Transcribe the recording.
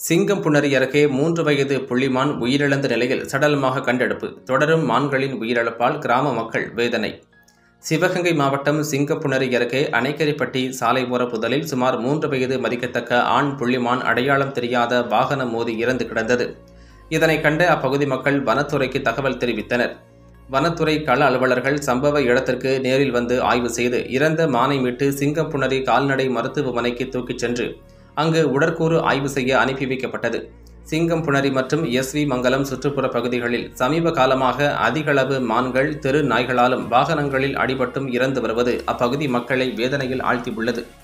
சிங்கம்புணரி அருகே 3 வயது புள்ளிமான் உயிரிழந்த நிலையில் சடலமாக கண்டெடுப்பு. தொடரும் மான்களின் உயிரிழப்பால் கிராம மக்கள் வேதனை. சிவகங்கை மாவட்டம் சிங்கம்புணரி அருகே அணைக்கரைப்பட்டி சாலை ஓர புதலில் சுமார் 3 வயது மதிக்கத்தக்க ஆண் புள்ளிமான் அடையாளம் தெரியாத வாகனம் மோதி இறந்து கிடந்தது. இதனை கண்ட அப்பகுதி மக்கள் வனத்துறைக்கு தகவல் தெரிவித்தனர். வனத்துறை கள அலுவலர்கள் சம்பவ இடத்திற்கு நேரில் வந்து ஆய்வு செய்து இறந்த மானை மீட்டு சிங்கம்புணரி கால்நடை மருத்துவமனைக்கு தூக்கிச் சென்று அங்கு உடற்கூறு ஆய்வு செய்ய அனுப்பி வைக்கப்பட்டது. சிங்கம்புணரி மற்றும் எஸ்.வி. மங்கலம் சுற்றுப்புற பகுதிகளில் சமீப காலமாக அதிகளவு மான்கள் தெரு நாய்களாலும் வாகனங்களில் அடிபட்டும் இறந்து வருவது அப்பகுதி மக்களை வேதனையில் ஆழ்த்தியுள்ளது.